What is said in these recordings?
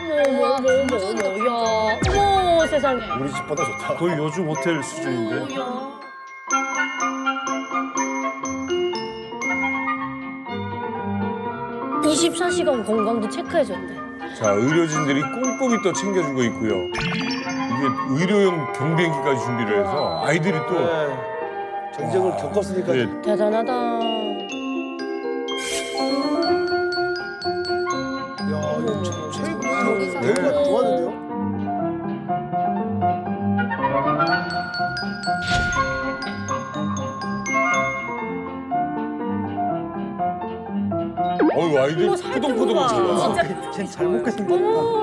야. 어머, 세상에. 우리 집보다 좋다. 거의 요즘 호텔 수준인데. 야. (24시간) 건강도 체크해줬대. 자, 의료진들이 꼼꼼히 또 챙겨주고 있고요. 이게 의료용 경비행기까지 준비를 해서 아이들이 또 전쟁을 겪었으니까. 네, 대단하다. 야, 이거 최고. 네, 좋았는데요? 어우, 아이들 어머, 살찐 포동포동 거 봐. 잘 진짜 쟤잘 먹게 생겼다.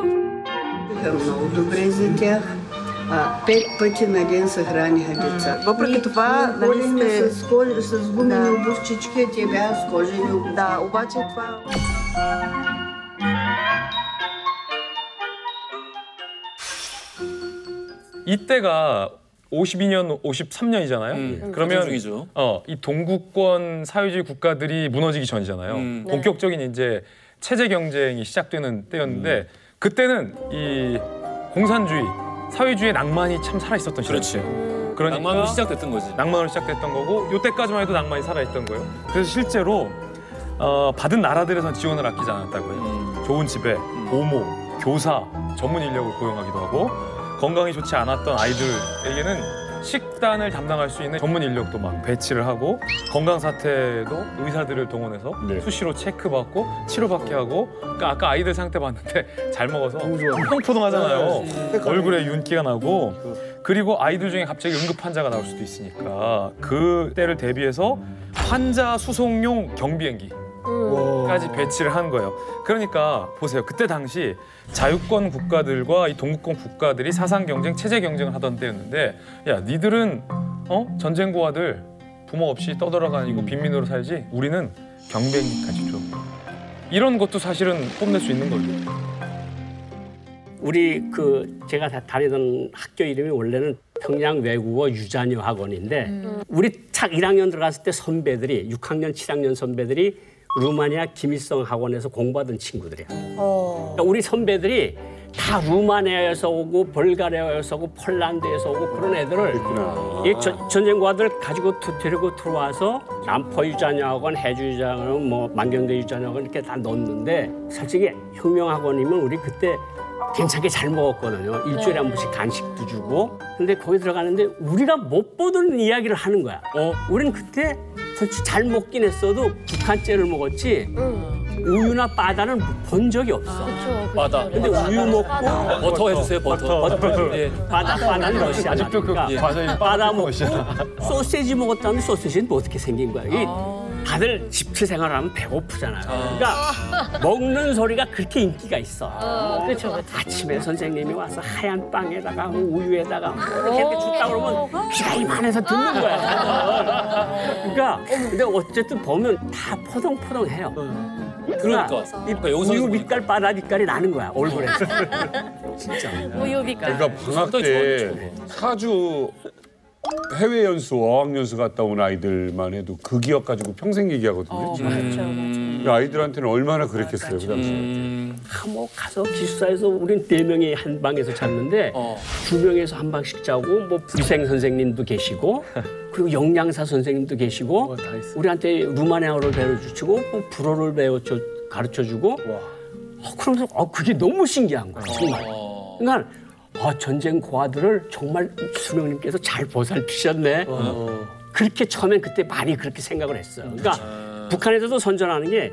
Добрый затях. 5 патин, 1 сохрани годится. Въпреки това, нали сте... С гумени обувчички тебя, с кожени обувчички. Да, обаче това... 이때가 52년, 53년이잖아요. 그러면 중이죠. 이 동구권 사회주의 국가들이 무너지기 전이잖아요. 네. 본격적인 이제 체제 경쟁이 시작되는 때였는데 그때는 이 공산주의, 사회주의의 낭만이 참 살아 있었던 그렇지. 시절이에요. 그러니까 낭만으로 시작됐던 거지. 낭만으로 시작됐던 거고 이때까지만 해도 낭만이 살아 있던 거예요. 그래서 실제로 받은 나라들에선 지원을 아끼지 않았다고요. 좋은 집에 보모, 교사, 전문 인력을 고용하기도 하고 건강이 좋지 않았던 아이들에게는 식단을 담당할 수 있는 전문 인력도 막 배치를 하고 건강 사태도 의사들을 동원해서 네. 수시로 체크받고 치료받게 하고 그러니까 아까 아이들 상태 봤는데 잘 먹어서 포동포동하잖아요. 얼굴에 윤기가 나고 그리고 아이들 중에 갑자기 응급 환자가 나올 수도 있으니까 그 때를 대비해서 환자 수송용 경비행기 까지 배치를 한 거예요. 그러니까 보세요. 그때 당시 자유권 국가들과 이 동구권 국가들이 사상 경쟁, 체제 경쟁을 하던 때였는데 야, 니들은 전쟁 고아들 부모 없이 떠돌아다니고 빈민으로 살지 우리는 경비행기까지 줘. 이런 것도 사실은 뽐낼 수 있는 거죠. 우리 제가 다니던 학교 이름이 원래는 평양 외국어 유자녀 학원인데 우리 착 1학년 들어갔을 때 선배들이 6학년, 7학년 선배들이 루마니아 김일성 학원에서 공부하던 친구들이야. 그러니까 우리 선배들이 다 루마니아에서 오고 벌가리아에서 오고 폴란드에서 오고 그런 애들을 이 전쟁과들 가지고 데리고 들어와서 남포 유자녀학원, 해주 유자녀학원, 뭐 만경대 유자녀학원 이렇게 다 넣었는데 솔직히 혁명학원이면 우리 그때 괜찮게 잘 먹었거든요. 일주일에 한 번씩 간식도 주고. 근데 거기 들어가는데 우리가 못 보던 이야기를 하는 거야. 우리는 그때 솔직히 잘 먹긴 했어도 북한째를 먹었지 우유나 바다는 본 적이 없어. 바다. 근데 우유 먹고 버터 해주세요, 버터. 예. 바다는 러시아 아직도 그 과정이 바다 먹고 소시지 먹었다는데 소시지는 뭐 어떻게 생긴 거야. 다들 집체 생활하면 배고프잖아요. 그러니까 먹는 소리가 그렇게 인기가 있어. 그렇죠. 아침에 선생님이 와서 하얀 빵에다가 우유에다가 이렇게 줬다 그러면 귀가 이만해서 듣는 거야. 다들. 그러니까 근데 어쨌든 보면 다 포동포동해요. 그러니까 여기서 우유 빛깔 바다 빛깔이 나는 거야 얼굴에. 진짜. 우유 빛깔. 그러니까 방학 때 사주 해외 연수, 어학연수 갔다 온 아이들만 해도 그 기억 가지고 평생 얘기하거든요. 그 아이들한테는 얼마나 그랬겠어요, 그 당시에. 뭐 가서 기숙사에서 우린 4명이 한 방에서 잤는데 2명에서 한 방씩 자고 뭐 위생 선생님도 계시고 그리고 영양사 선생님도 계시고 우리한테 루마니아어를 가르쳐주고 뭐 불어를 가르쳐주고 그러면서 그게 너무 신기한 거야 정말. 그러니까 전쟁 고아들을 정말 수령님께서 잘 보살피셨네. 그렇게 처음엔 그때 많이 그렇게 생각을 했어요. 그러니까 북한에서도 선전하는 게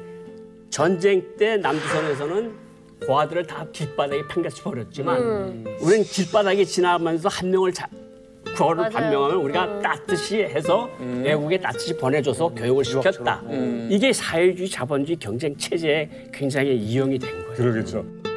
전쟁 때 남조선에서는 고아들을 다 길바닥에 팽개쳐 버렸지만 우리는 길바닥에 지나가면서 한 명을 그거를 반명하면 우리가 따뜻이 해서 외국에 따뜻이 보내줘서 교육을 시켰다. 이게 사회주의 자본주의 경쟁 체제에 굉장히 이용이 된 거예요. 그러겠죠.